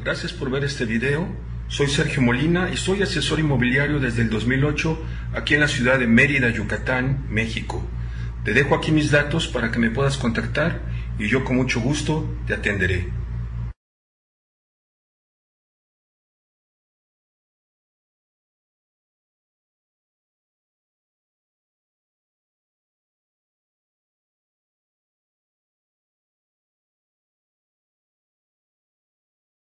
Gracias por ver este video. Soy Sergio Molina y soy asesor inmobiliario desde el 2008 aquí en la ciudad de Mérida, Yucatán, México. Te dejo aquí mis datos para que me puedas contactar y yo con mucho gusto te atenderé.